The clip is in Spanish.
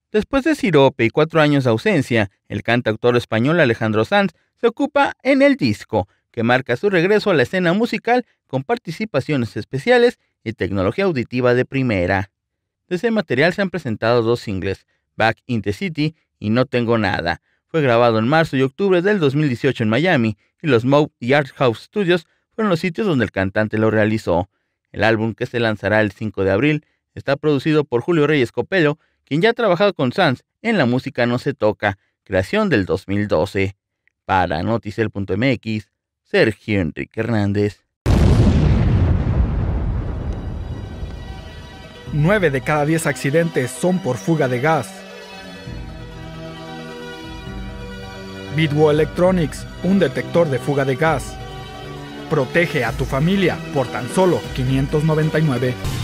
Después de Sirope y 4 años de ausencia, el cantautor español Alejandro Sanz se ocupa en el disco, que marca su regreso a la escena musical con participaciones especiales y tecnología auditiva de primera. De ese material se han presentado 2 singles, Back in the City y No Tengo Nada. Fue grabado en marzo y octubre del 2018 en Miami, y los Moog y Art House Studios fueron los sitios donde el cantante lo realizó. El álbum, que se lanzará el 5 de abril, está producido por Julio Reyes Copelo, quien ya ha trabajado con Sanz en La Música No Se Toca, creación del 2012. Para Noticel.mx, Sergio Enrique Hernández. 9 de cada 10 accidentes son por fuga de gas. Bitwo Electronics, un detector de fuga de gas. Protege a tu familia por tan solo $599.